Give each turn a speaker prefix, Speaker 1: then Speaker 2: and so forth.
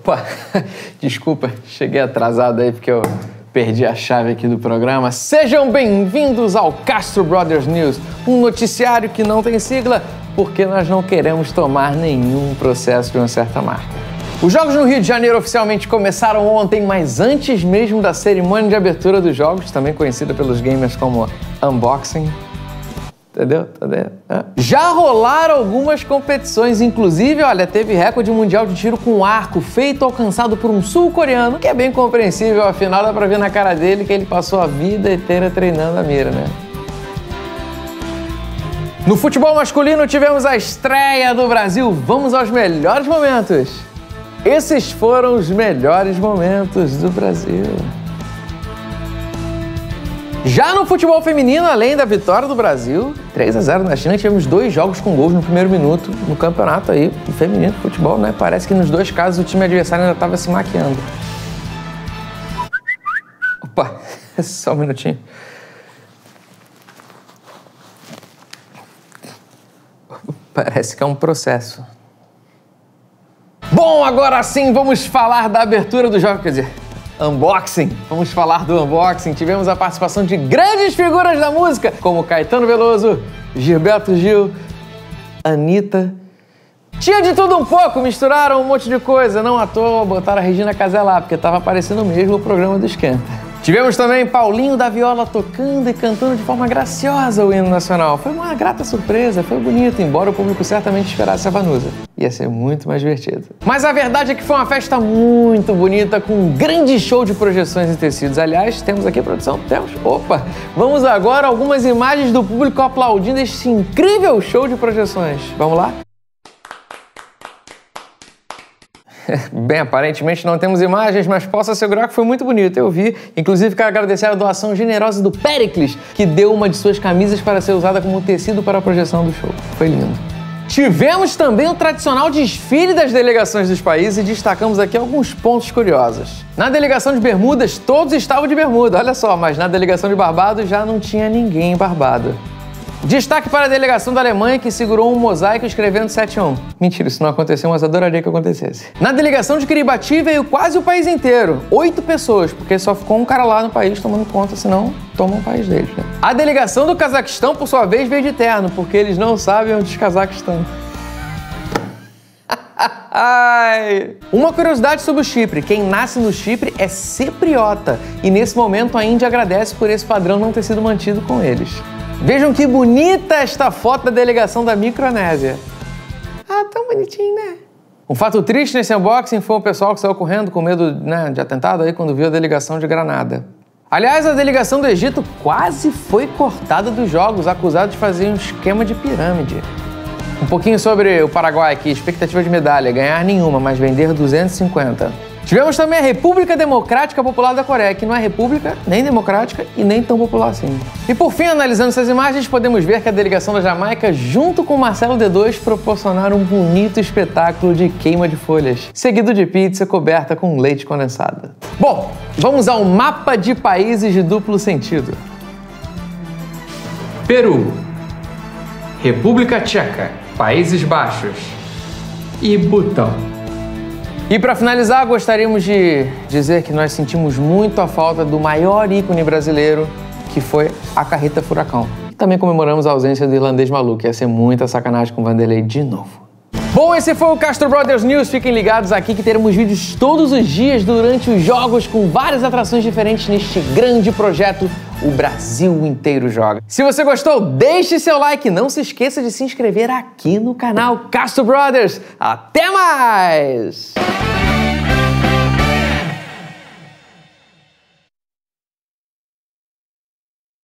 Speaker 1: Opa, desculpa, cheguei atrasado aí porque eu perdi a chave aqui do programa. Sejam bem-vindos ao Castro Brothers News, um noticiário que não tem sigla porque nós não queremos tomar nenhum processo de uma certa marca. Os jogos no Rio de Janeiro oficialmente começaram ontem, mas antes mesmo da cerimônia de abertura dos jogos, também conhecida pelos gamers como unboxing. Entendeu? Já rolaram algumas competições, inclusive, olha, teve recorde mundial de tiro com arco feito alcançado por um sul-coreano, que é bem compreensível, afinal dá pra ver na cara dele que ele passou a vida inteira treinando a mira, né? No futebol masculino tivemos a estreia do Brasil. Vamos aos melhores momentos. Esses foram os melhores momentos do Brasil. Já no futebol feminino, além da vitória do Brasil, 3-0 na China, tivemos 2 jogos com gols no primeiro minuto no campeonato aí, feminino de futebol, né? Parece que nos 2 casos o time adversário ainda estava se maquiando. Opa, só um minutinho. Parece que é um processo. Bom, agora sim vamos falar da abertura do jogo, quer dizer, unboxing. Vamos falar do unboxing. Tivemos a participação de grandes figuras da música, como Caetano Veloso, Gilberto Gil, Anitta. Tinha de tudo um pouco, misturaram um monte de coisa. Não à toa botaram a Regina Casé lá, porque estava aparecendo mesmo o programa do Esquenta. Tivemos também Paulinho da Viola tocando e cantando de forma graciosa o hino nacional. Foi uma grata surpresa, foi bonito, embora o público certamente esperasse a Vanusa. Ia ser muito mais divertido. Mas a verdade é que foi uma festa muito bonita, com um grande show de projeções em tecidos. Aliás, temos aqui a produção? Temos? Opa! Vamos agora a algumas imagens do público aplaudindo este incrível show de projeções. Vamos lá? Bem, aparentemente não temos imagens, mas posso assegurar que foi muito bonito, eu vi. Inclusive, quero agradecer a doação generosa do Pericles, que deu uma de suas camisas para ser usada como tecido para a projeção do show. Foi lindo. Tivemos também o tradicional desfile das delegações dos países e destacamos aqui alguns pontos curiosos. Na delegação de Bermudas, todos estavam de bermuda, olha só, mas na delegação de Barbados já não tinha ninguém barbado. Destaque para a delegação da Alemanha, que segurou um mosaico escrevendo 7-1. Mentira, isso não aconteceu, mas adoraria que acontecesse. Na delegação de Kiribati veio quase o país inteiro. 8 pessoas, porque só ficou um cara lá no país tomando conta, senão tomam o país deles, né? A delegação do Cazaquistão, por sua vez, veio de terno, porque eles não sabem onde os cazacos estão. Uma curiosidade sobre o Chipre: quem nasce no Chipre é cipriota, e nesse momento a Índia agradece por esse padrão não ter sido mantido com eles. Vejam que bonita esta foto da delegação da Micronésia. Ah, tão bonitinho, né? Um fato triste nesse unboxing foi o pessoal que saiu correndo com medo, né, de atentado aí quando viu a delegação de Granada. Aliás, a delegação do Egito quase foi cortada dos jogos, acusada de fazer um esquema de pirâmide. Um pouquinho sobre o Paraguai aqui, expectativa de medalha, ganhar nenhuma, mas vender 250. Tivemos também a República Democrática Popular da Coreia, que não é república, nem democrática e nem tão popular assim. E por fim, analisando essas imagens, podemos ver que a delegação da Jamaica, junto com Marcelo D2, proporcionaram um bonito espetáculo de queima de folhas, seguido de pizza coberta com leite condensado. Bom, vamos ao mapa de países de duplo sentido. Peru, República Tcheca, Países Baixos e Butão. E para finalizar, gostaríamos de dizer que nós sentimos muito a falta do maior ícone brasileiro, que foi a Carreta Furacão. E também comemoramos a ausência do irlandês maluco, ia ser muita sacanagem com o Vanderlei de novo. Bom, esse foi o Castro Brothers News. Fiquem ligados aqui que teremos vídeos todos os dias durante os jogos com várias atrações diferentes neste grande projeto O Brasil Inteiro Joga. Se você gostou, deixe seu like e não se esqueça de se inscrever aqui no canal Castro Brothers. Até mais!